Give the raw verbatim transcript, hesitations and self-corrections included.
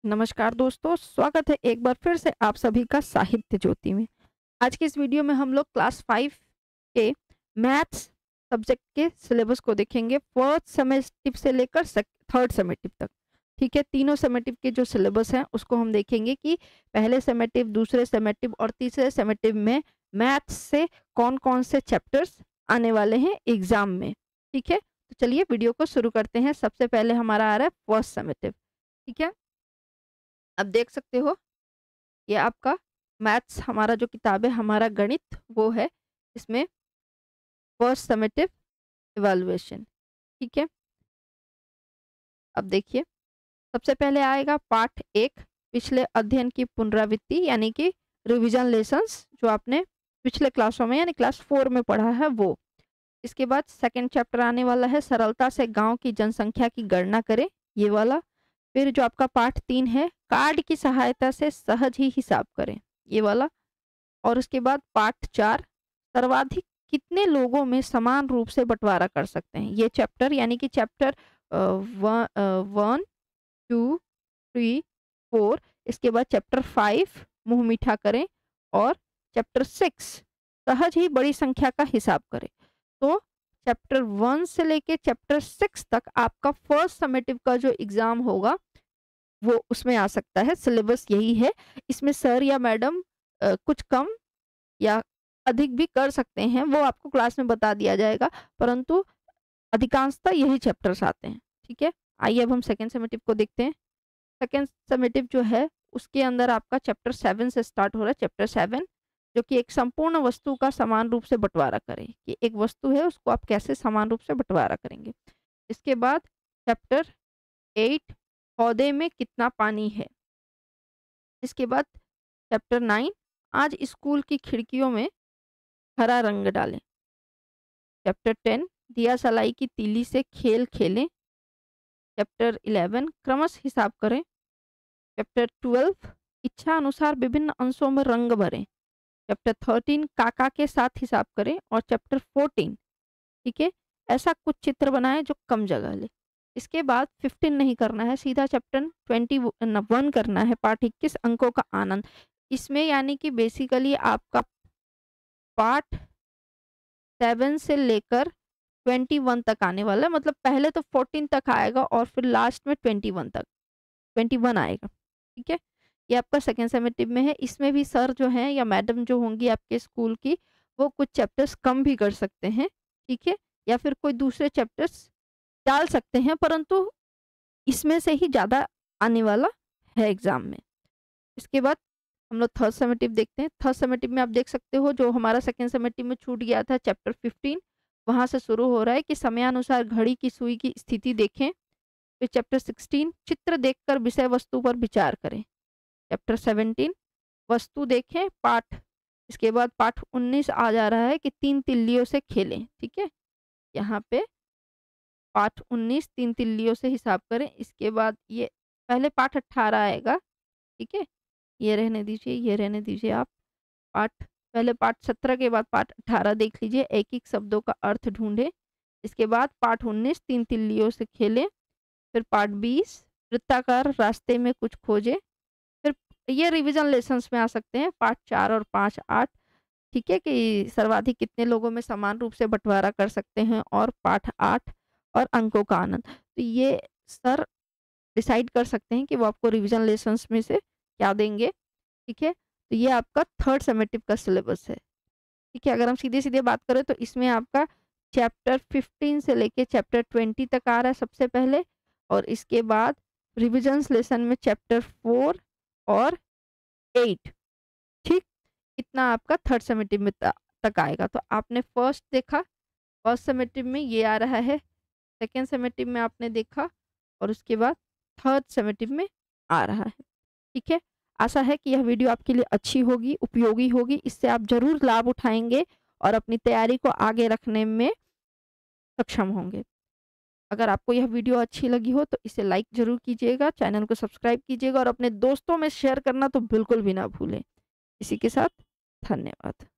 नमस्कार दोस्तों, स्वागत है एक बार फिर से आप सभी का साहित्य ज्योति में। आज की इस वीडियो में हम लोग क्लास फाइव के मैथ्स सब्जेक्ट के सिलेबस को देखेंगे, फर्स्ट समेटिव से लेकर थर्ड समेटिव तक। ठीक है, तीनों समेटिव के जो सिलेबस हैं उसको हम देखेंगे कि पहले समेटिव, दूसरे समेटिव और तीसरे समेटिव में मैथ्स से कौन कौन से चैप्टर्स आने वाले हैं एग्जाम में। ठीक है, तो चलिए वीडियो को शुरू करते हैं। सबसे पहले हमारा आ रहा है फर्स्ट समेटिव। ठीक है, अब देख सकते हो ये आपका मैथ्स, हमारा जो किताब है, हमारा गणित वो है, इसमें फर्स्ट समेटिव इवैल्यूएशन। ठीक है, अब देखिए सबसे पहले आएगा पार्ट एक, पिछले अध्ययन की पुनरावृत्ति यानी कि रिवीजन लेसन्स, जो आपने पिछले क्लासों में यानी क्लास फोर में पढ़ा है वो। इसके बाद सेकंड चैप्टर आने वाला है सरलता से गांव की जनसंख्या की गणना करें, ये वाला। फिर जो आपका पार्ट तीन है कार्ड की सहायता से सहज ही हिसाब करें, ये वाला। और उसके बाद पार्ट चार सर्वाधिक कितने लोगों में समान रूप से बंटवारा कर सकते हैं, ये चैप्टर यानी कि chapter one two three four. इसके बाद चैप्टर फाइव मुंह मीठा करें और चैप्टर सिक्स सहज ही बड़ी संख्या का हिसाब करें। तो चैप्टर वन से लेके चैप्टर सिक्स तक आपका फर्स्ट समेटिव का जो एग्जाम होगा वो उसमें आ सकता है। सिलेबस यही है, इसमें सर या मैडम कुछ कम या अधिक भी कर सकते हैं, वो आपको क्लास में बता दिया जाएगा, परंतु अधिकांशतः यही चैप्टर्स आते हैं। ठीक है, आइए अब हम सेकेंड समेटिव को देखते हैं। सेकेंड समेटिव जो है उसके अंदर आपका चैप्टर सेवन से स्टार्ट हो रहा है। चैप्टर सेवन जो कि एक संपूर्ण वस्तु का समान रूप से बंटवारा करें, कि एक वस्तु है उसको आप कैसे समान रूप से बंटवारा करेंगे। इसके बाद चैप्टर एट पौधे में कितना पानी है। इसके बाद चैप्टर नाइन आज स्कूल की खिड़कियों में हरा रंग डालें। चैप्टर टेन दिया सलाई की तीली से खेल खेलें। चैप्टर इलेवन क्रमश हिसाब करें। चैप्टर ट्वेल्व इच्छा अनुसार विभिन्न अंशों में रंग भरें। चैप्टर थर्टीन काका के साथ हिसाब करें। और चैप्टर फोर्टीन ठीक है ऐसा कुछ चित्र बनाएं जो कम जगह ले। इसके बाद फिफ्टीन नहीं करना है, सीधा चैप्टर ट्वेंटी वन करना है, पार्ट इक्कीस अंकों का आनंद। इसमें यानी कि बेसिकली आपका पार्ट सेवन से लेकर ट्वेंटी वन तक आने वाला है, मतलब पहले तो फोर्टीन तक आएगा और फिर लास्ट में ट्वेंटी वन तक ट्वेंटी वन आएगा। ठीक है, ये आपका सेकेंड समेटिव में है। इसमें भी सर जो हैं या मैडम जो होंगी आपके स्कूल की, वो कुछ चैप्टर्स कम भी कर सकते हैं। ठीक है, या फिर कोई दूसरे चैप्टर्स डाल सकते हैं, परंतु इसमें से ही ज़्यादा आने वाला है एग्जाम में। इसके बाद हम लोग थर्ड समेटिव देखते हैं। थर्ड समेटिव में आप देख सकते हो जो हमारा सेकेंड समेटिव में छूट गया था, चैप्टर फिफ्टीन वहां से शुरू हो रहा है कि समयानुसार घड़ी की सुई की स्थिति देखें। फिर चैप्टर सिक्सटीन चित्र देखकर विषय वस्तु पर विचार करें। चैप्टर सेवनटीन वस्तु देखें पाठ। इसके बाद पाठ उन्नीस आ जा रहा है कि तीन तिल्लियों से खेलें। ठीक है, यहाँ पे पाठ उन्नीस तीन तिल्लियों से हिसाब करें। इसके बाद ये पहले पाठ अट्ठारह आएगा। ठीक है, ये रहने दीजिए, ये रहने दीजिए आप। पाठ पहले पाठ सत्रह के बाद पाठ अट्ठारह देख लीजिए, एक एक शब्दों का अर्थ ढूंढे। इसके बाद पाठ उन्नीस तीन तिल्लियों से खेलें। फिर पार्ट बीस वृत्ताकार रास्ते में कुछ खोजे। फिर ये रिवीजन लेसन्स में आ सकते हैं, पार्ट चार और पाँच आठ। ठीक है, कि सर्वाधिक कितने लोगों में समान रूप से बंटवारा कर सकते हैं, और पाठ आठ और अंकों का आनंद। तो ये सर डिसाइड कर सकते हैं कि वो आपको रिवीजन लेसन्स में से क्या देंगे। ठीक है, तो ये आपका थर्ड समेटिव का सिलेबस है। ठीक है, अगर हम सीधे सीधे बात करें तो इसमें आपका चैप्टर फिफ्टीन से लेके चैप्टर ट्वेंटी तक आ रहा है सबसे पहले, और इसके बाद रिविजन्स लेसन में चैप्टर फोर और एट। ठीक, इतना आपका थर्ड समेटिव में तक आएगा। तो आपने फर्स्ट देखा, फर्स्ट समेटिव में ये आ रहा है, सेकेंड समेटिव में आपने देखा, और उसके बाद थर्ड समेटिव में आ रहा है। ठीक है, आशा है कि यह वीडियो आपके लिए अच्छी होगी, उपयोगी होगी, इससे आप जरूर लाभ उठाएंगे और अपनी तैयारी को आगे रखने में सक्षम होंगे। अगर आपको यह वीडियो अच्छी लगी हो तो इसे लाइक जरूर कीजिएगा, चैनल को सब्सक्राइब कीजिएगा और अपने दोस्तों में शेयर करना तो बिल्कुल भी ना भूलें। इसी के साथ धन्यवाद।